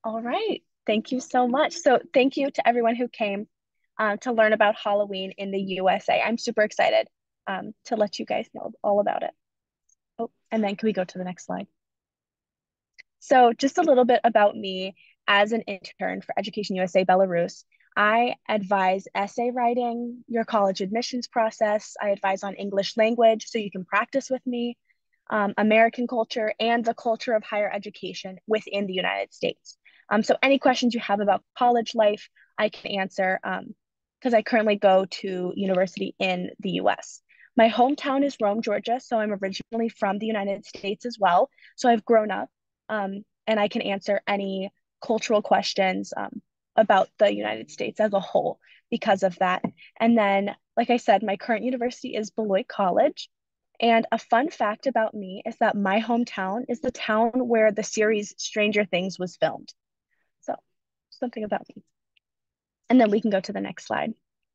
All right. Thank you so much. So thank you to everyone who came to learn about Halloween in the USA. I'm super excited to let you guys know all about it. Oh, and then can we go to the next slide? So just a little bit about me as an intern for Education USA Belarus. I advise essay writing, your college admissions process. I advise on English language so you can practice with me, American culture, and the culture of higher education within the United States. So any questions you have about college life, I can answer because I currently go to university in the US. My hometown is Rome, Georgia, so I'm originally from the United States as well. So I've grown up and I can answer any cultural questions about the United States as a whole because of that. And then, like I said, my current university is Beloit College. And a fun fact about me is that my hometown is the town where the series Stranger Things was filmed. So, something about me. And then we can go to the next slide.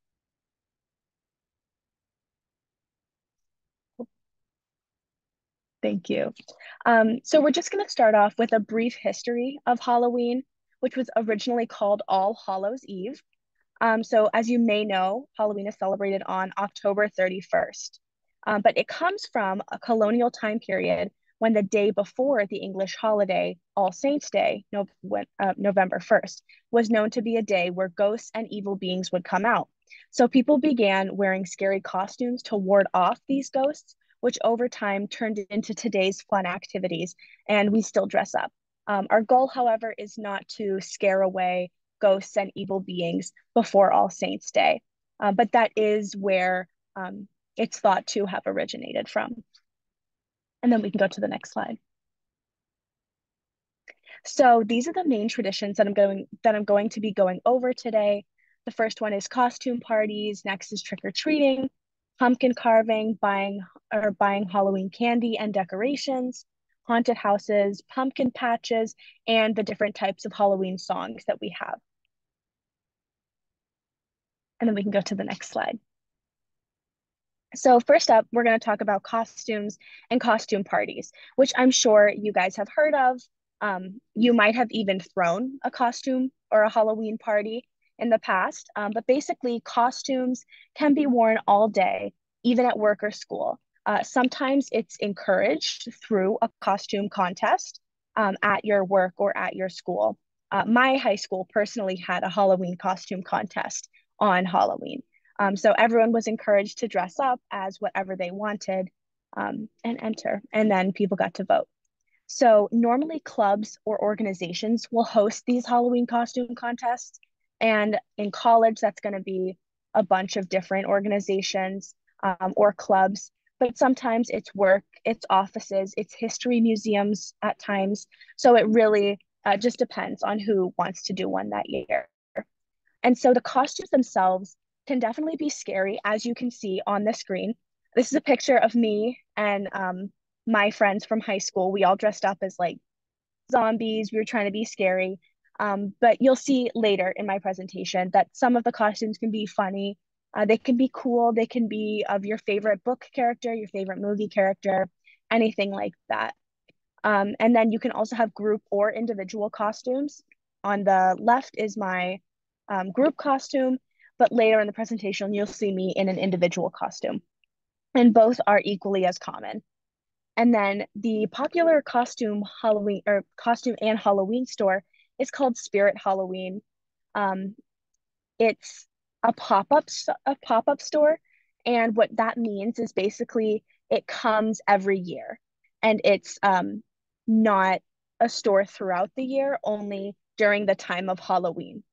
Thank you. So we're just going to start off with a brief history of Halloween, which was originally called All Hallows Eve. So as you may know, Halloween is celebrated on October 31st. But it comes from a colonial time period when the day before the English holiday, All Saints' Day, November 1st, was known to be a day where ghosts and evil beings would come out. So people began wearing scary costumes to ward off these ghosts, which over time turned into today's fun activities, and we still dress up. Our goal, however, is not to scare away ghosts and evil beings before All Saints' Day, but that is where it's thought to have originated from. And then we can go to the next slide. So these are the main traditions that I'm going to be going over today. The first one is costume parties. Next is trick or treating, pumpkin carving, buying Halloween candy and decorations, haunted houses, pumpkin patches, and the different types of Halloween songs that we have. And then we can go to the next slide. So first up, we're going to talk about costumes and costume parties, which I'm sure you guys have heard of. You might have even thrown a costume or a Halloween party in the past, but basically costumes can be worn all day, even at work or school. Sometimes it's encouraged through a costume contest at your work or at your school. My high school personally had a Halloween costume contest on Halloween. So everyone was encouraged to dress up as whatever they wanted and enter, and then people got to vote. So normally clubs or organizations will host these Halloween costume contests. And in college, that's going to be a bunch of different organizations or clubs. But sometimes it's work, it's offices, it's history museums at times. So it really just depends on who wants to do one that year. And so the costumes themselves can definitely be scary, as you can see on the screen. This is a picture of me and my friends from high school. We all dressed up as like zombies. We were trying to be scary. But you'll see later in my presentation that some of the costumes can be funny. They can be cool. They can be of your favorite book character, your favorite movie character, anything like that. And then you can also have group or individual costumes. On the left is my group costume, but later in the presentation, you'll see me in an individual costume. And both are equally as common. And then the popular costume Halloween or costume and Halloween store is called Spirit Halloween. Um, it's a pop-up store, and what that means is basically it comes every year, and it's not a store throughout the year, only during the time of Halloween.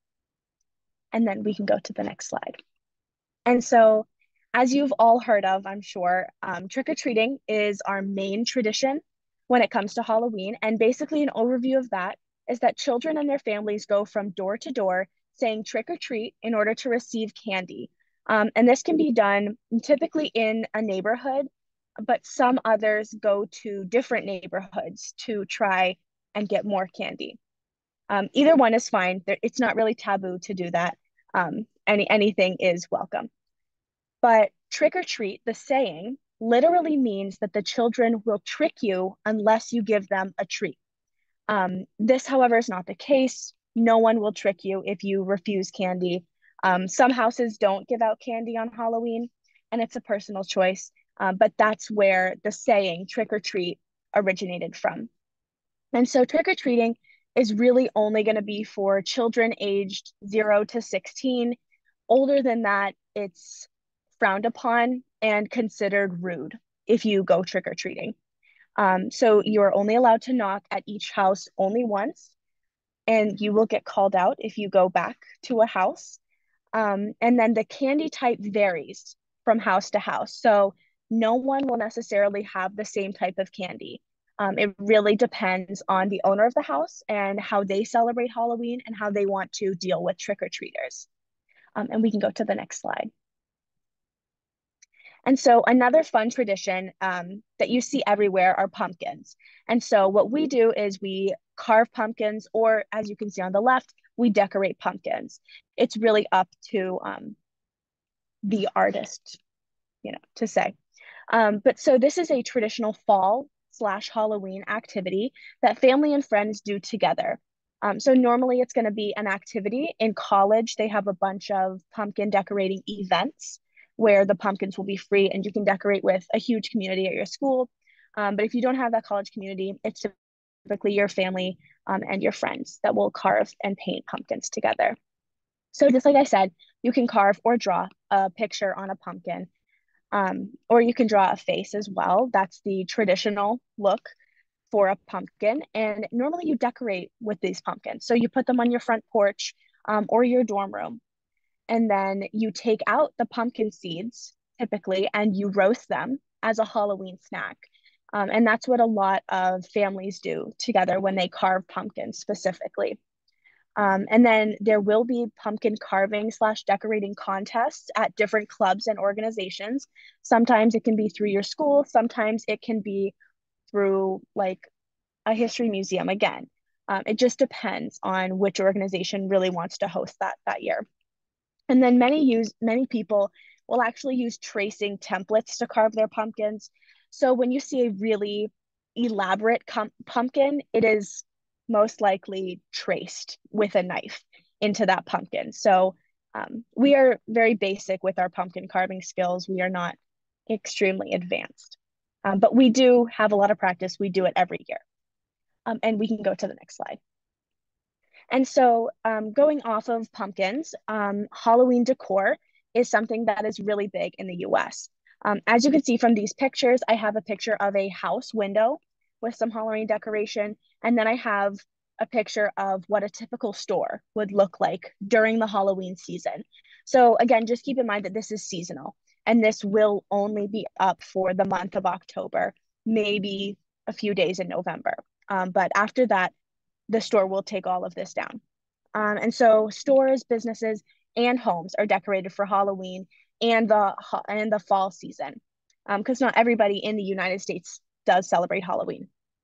And then we can go to the next slide. And so, as you've all heard of, I'm sure, trick-or-treating is our main tradition when it comes to Halloween. And basically, an overview of that is that children and their families go from door to door saying trick or treat in order to receive candy. And this can be done typically in a neighborhood, but some others go to different neighborhoods to try and get more candy. Either one is fine. It's not really taboo to do that. Anything is welcome. But trick or treat, the saying, literally means that the children will trick you unless you give them a treat. This, however, is not the case. No one will trick you if you refuse candy. Some houses don't give out candy on Halloween, and it's a personal choice. But that's where the saying trick or treat originated from. And so trick or treating is really only going to be for children aged 0 to 16. Older than that, it's frowned upon and considered rude if you go trick or treating. So you're only allowed to knock at each house only once, and you will get called out if you go back to a house. And then the candy type varies from house to house. So no one will necessarily have the same type of candy. It really depends on the owner of the house and how they celebrate Halloween and how they want to deal with trick-or-treaters. And we can go to the next slide. And so another fun tradition that you see everywhere are pumpkins. And so what we do is we carve pumpkins, or as you can see on the left, we decorate pumpkins. It's really up to the artist, to say. But so this is a traditional fall/Halloween activity that family and friends do together. So normally it's going to be an activity. In college, they have a bunch of pumpkin decorating events where the pumpkins will be free and you can decorate with a huge community at your school. But if you don't have that college community, it's typically your family and your friends that will carve and paint pumpkins together. So just like I said, you can carve or draw a picture on a pumpkin, or you can draw a face as well. That's the traditional look for a pumpkin. And normally you decorate with these pumpkins. So you put them on your front porch or your dorm room. And then you take out the pumpkin seeds typically and you roast them as a Halloween snack. And that's what a lot of families do together when they carve pumpkins specifically. And then there will be pumpkin carving/decorating contests at different clubs and organizations. Sometimes it can be through your school, sometimes it can be through like a history museum again. It just depends on which organization really wants to host that year. And then many people will actually use tracing templates to carve their pumpkins. So when you see a really elaborate pumpkin, it is most likely traced with a knife into that pumpkin. So we are very basic with our pumpkin carving skills. We are not extremely advanced, but we do have a lot of practice. We do it every year. And we can go to the next slide. And so going off of pumpkins, Halloween decor is something that is really big in the US. As you can see from these pictures, I have a picture of a house window with some Halloween decoration. And then I have a picture of what a typical store would look like during the Halloween season. So again, just keep in mind that this is seasonal and this will only be up for the month of October, maybe a few days in November. But after that, the store will take all of this down. And so stores, businesses, and homes are decorated for Halloween and the fall season, because not everybody in the United States does celebrate Halloween.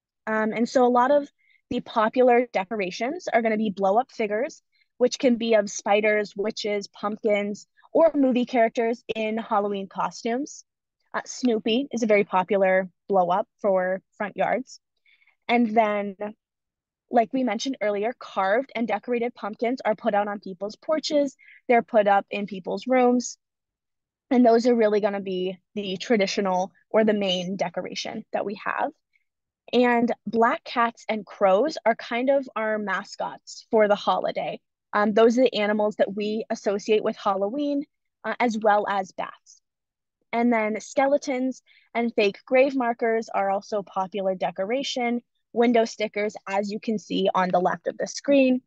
And so a lot of the popular decorations are going to be blow-up figures, which can be of spiders, witches, pumpkins, or movie characters in Halloween costumes. Snoopy is a very popular blow-up for front yards. And then, like we mentioned earlier, carved and decorated pumpkins are put out on people's porches. They're put up in people's rooms. And those are really going to be the traditional or the main decoration that we have. And black cats and crows are kind of our mascots for the holiday. Those are the animals that we associate with Halloween, as well as bats. And then skeletons and fake grave markers are also popular decoration. Window stickers, as you can see on the left of the screen.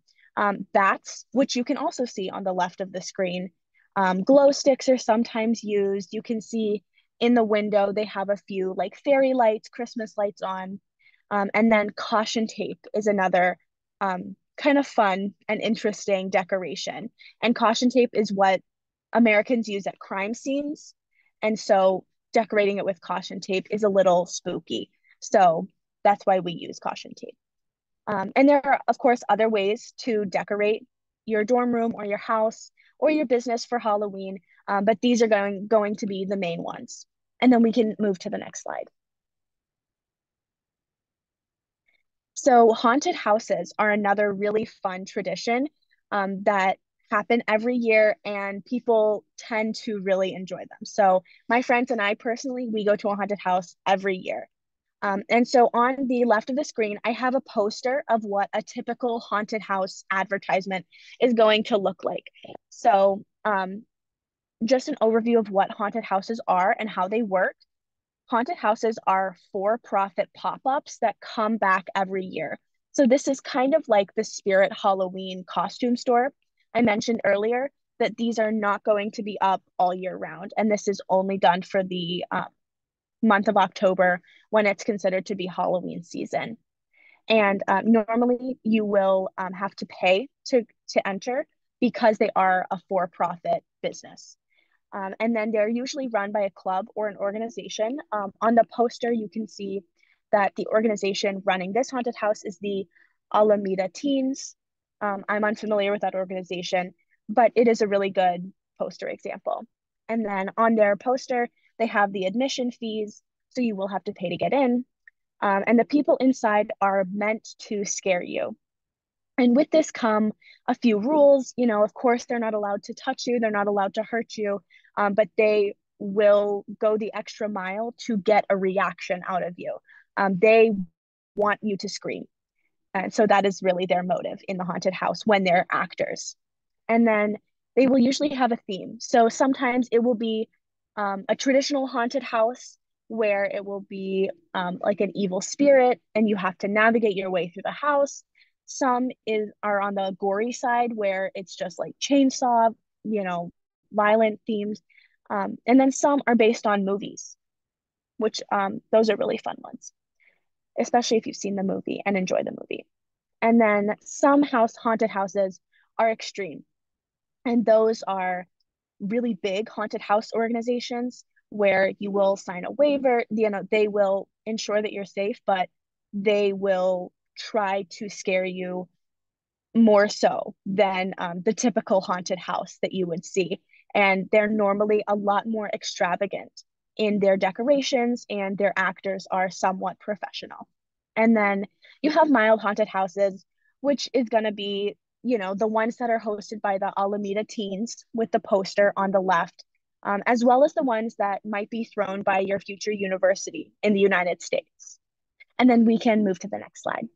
Bats, which you can also see on the left of the screen. Glow sticks are sometimes used. You can see in the window, they have a few like fairy lights, Christmas lights on. And then caution tape is another kind of fun and interesting decoration. And caution tape is what Americans use at crime scenes. And so decorating it with caution tape is a little spooky. So that's why we use caution tape. And there are, of course, other ways to decorate your dorm room or your house or your business for Halloween, but these are going to be the main ones. And then we can move to the next slide. So haunted houses are another really fun tradition that happen every year, and people tend to really enjoy them. So my friends and I personally, we go to a haunted house every year. And so on the left of the screen, I have a poster of what a typical haunted house advertisement is going to look like. So just an overview of what haunted houses are and how they work. Haunted houses are for-profit pop-ups that come back every year. So this is kind of like the Spirit Halloween costume store I mentioned earlier, that these are not going to be up all year round. And this is only done for the month of October when it's considered to be Halloween season. And normally you will have to pay to enter because they are a for-profit business. And then they're usually run by a club or an organization. On the poster, you can see that the organization running this haunted house is the Alameda Teens. I'm unfamiliar with that organization, but it is a really good poster example. And then on their poster, they have the admission fees, so you will have to pay to get in. And the people inside are meant to scare you. And with this come a few rules. You know, of course, they're not allowed to touch you, they're not allowed to hurt you, but they will go the extra mile to get a reaction out of you. They want you to scream. And so that is really their motive in the haunted house when they're actors. And then they will usually have a theme. So sometimes it will be a traditional haunted house where it will be like an evil spirit and you have to navigate your way through the house. Some are on the gory side where it's just like chainsaw, you know, violent themes. And then some are based on movies, which those are really fun ones, especially if you've seen the movie and enjoy the movie. And then some haunted houses are extreme. And those are really big haunted house organizations where you will sign a waiver. You know, they will ensure that you're safe, but they will try to scare you more so than the typical haunted house that you would see. And they're normally a lot more extravagant in their decorations, and their actors are somewhat professional. And then you have mild haunted houses, which is going to be, you know, the ones that are hosted by the Alameda Teens with the poster on the left, as well as the ones that might be thrown by your future university in the United States. And then we can move to the next slide.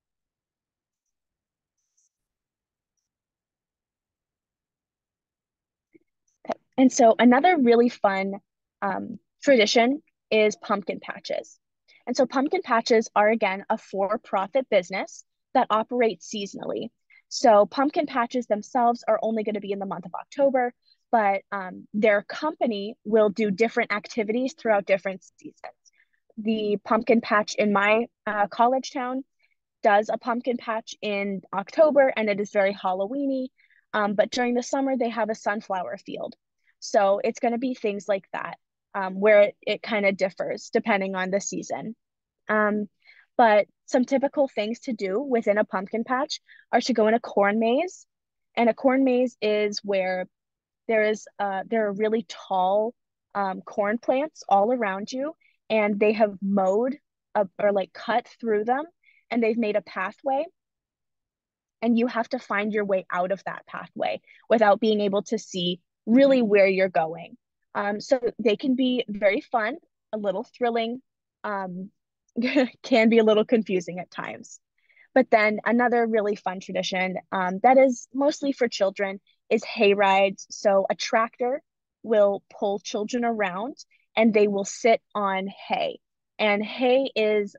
And so another really fun tradition is pumpkin patches. And so pumpkin patches are, again, a for-profit business that operates seasonally. So pumpkin patches themselves are only going to be in the month of October, but their company will do different activities throughout different seasons. The pumpkin patch in my college town does a pumpkin patch in October, and it is very Halloweeny. But during the summer, they have a sunflower field. So it's going to be things like that, where it kind of differs depending on the season. Um, but some typical things to do within a pumpkin patch are to go in a corn maze. And a corn maze is where there are really tall corn plants all around you, and they have mowed or like cut through them, and they've made a pathway, and you have to find your way out of that pathway without being able to see really where you're going. So they can be very fun, a little thrilling, um, can be a little confusing at times. But then another really fun tradition that is mostly for children is hay rides. So a tractor will pull children around and they will sit on hay. And hay is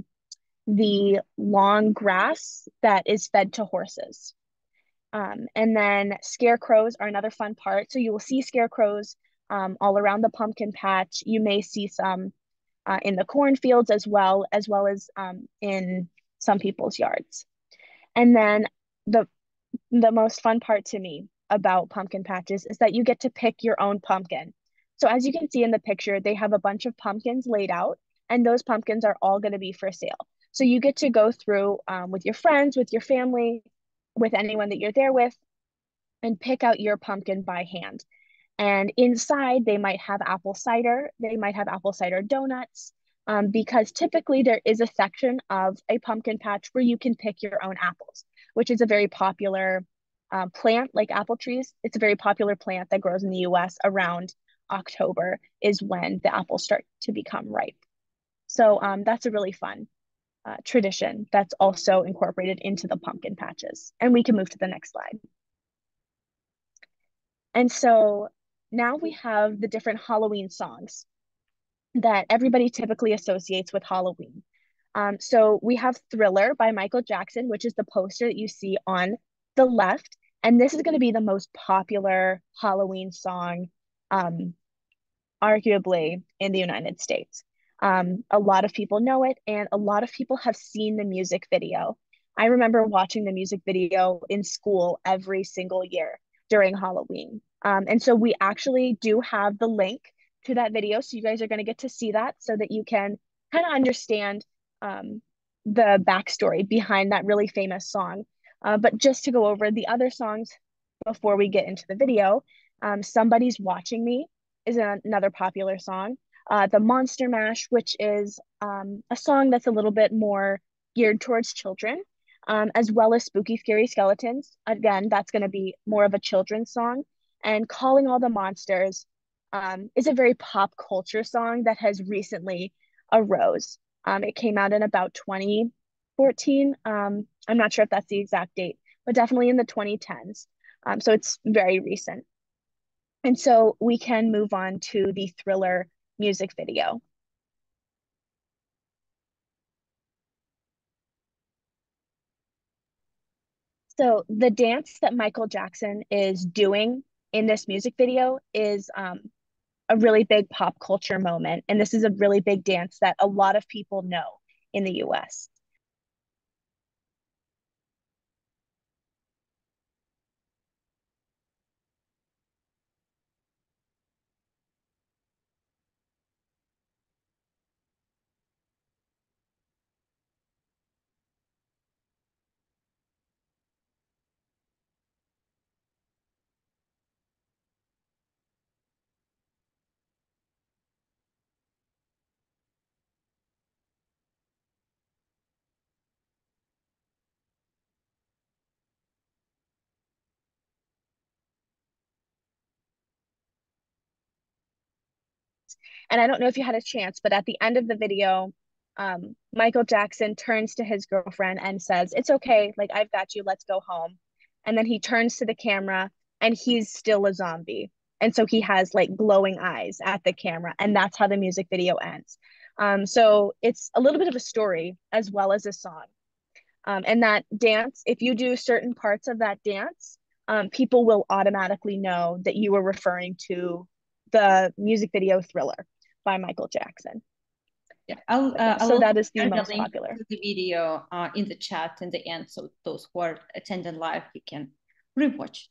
the long grass that is fed to horses. And then scarecrows are another fun part. So you will see scarecrows all around the pumpkin patch. You may see some in the cornfields as well as in some people's yards. And then the the most fun part to me about pumpkin patches is that you get to pick your own pumpkin. So as you can see in the picture, they have a bunch of pumpkins laid out, and those pumpkins are all going to be for sale. So you get to go through with your friends, with your family, with anyone that you're there with, and pick out your pumpkin by hand. And inside, they might have apple cider, they might have apple cider donuts, because typically there is a section of a pumpkin patch where you can pick your own apples, which is a very popular plant like apple trees. It's a very popular plant that grows in the US around October is when the apples start to become ripe. So that's a really fun tradition that's also incorporated into the pumpkin patches. And we can move to the next slide. And so now we have the different Halloween songs that everybody typically associates with Halloween. So we have Thriller by Michael Jackson, which is the poster that you see on the left. And this is going to be the most popular Halloween song, arguably, in the United States. A lot of people know it, and a lot of people have seen the music video. I remember watching the music video in school every single year during Halloween. And so we actually do have the link to that video. So you guys are going to get to see that so that you can kind of understand the backstory behind that really famous song. But just to go over the other songs before we get into the video, Somebody's Watching Me is another popular song. The Monster Mash, which is a song that's a little bit more geared towards children, as well as Spooky Scary Skeletons. Again, that's going to be more of a children's song. And Calling All the Monsters is a very pop culture song that has recently arose. It came out in about 2014. I'm not sure if that's the exact date, but definitely in the 2010s. So it's very recent. And so we can move on to the Thriller music video. So the dance that Michael Jackson is doing in this music video is a really big pop culture moment. And this is a really big dance that a lot of people know in the US. And I don't know if you had a chance, but at the end of the video, Michael Jackson turns to his girlfriend and says, "It's okay, like I've got you, let's go home." And then he turns to the camera and he's still a zombie. And so he has like glowing eyes at the camera, and that's how the music video ends. So it's a little bit of a story as well as a song. And that dance, if you do certain parts of that dance, people will automatically know that you were referring to the music video Thriller by Michael Jackson. Yeah, I'll So that is the share the most link popular. to the video in the chat in the end, so those who are attending live, you can rewatch.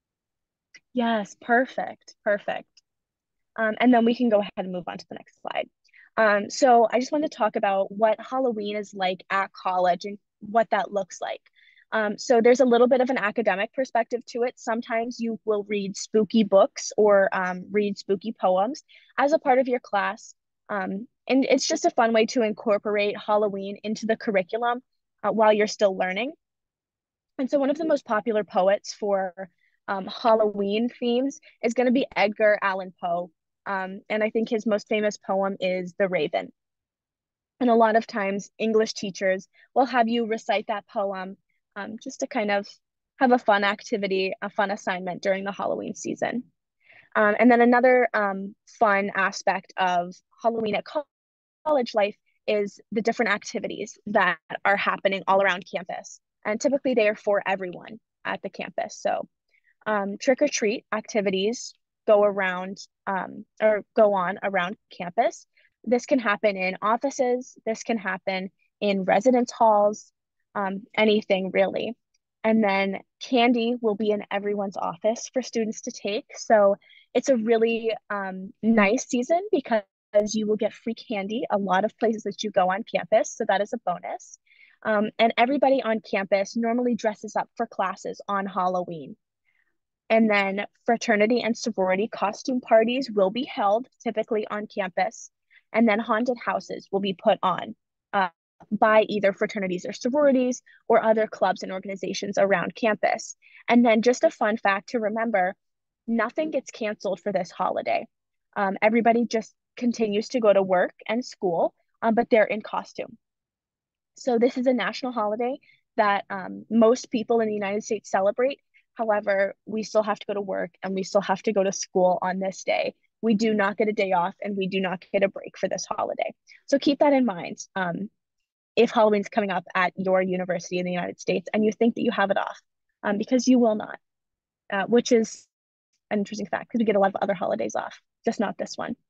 Yes, perfect, perfect. And then we can go ahead and move on to the next slide. So I just want to talk about what Halloween is like at college and what that looks like. So there's a little bit of an academic perspective to it. Sometimes you will read spooky books or read spooky poems as a part of your class. And it's just a fun way to incorporate Halloween into the curriculum while you're still learning. And so one of the most popular poets for Halloween themes is going to be Edgar Allan Poe. And I think his most famous poem is The Raven. And a lot of times English teachers will have you recite that poem just to kind of have a fun activity, a fun assignment during the Halloween season. And then another fun aspect of Halloween at college life is the different activities that are happening all around campus. And typically they are for everyone at the campus. So trick or treat activities go around or go on around campus. This can happen in offices, this can happen in residence halls, anything really. And then candy will be in everyone's office for students to take. So it's a really nice season because you will get free candy a lot of places that you go on campus. So that is a bonus. And everybody on campus normally dresses up for classes on Halloween. And then fraternity and sorority costume parties will be held typically on campus. And then haunted houses will be put on by either fraternities or sororities or other clubs and organizations around campus. And then just a fun fact to remember, nothing gets canceled for this holiday. Everybody just continues to go to work and school, but they're in costume. So this is a national holiday that most people in the United States celebrate. However, we still have to go to work and we still have to go to school on this day. We do not get a day off and we do not get a break for this holiday. So keep that in mind. If Halloween's coming up at your university in the United States and you think that you have it off, because you will not, which is an interesting fact because we get a lot of other holidays off, just not this one.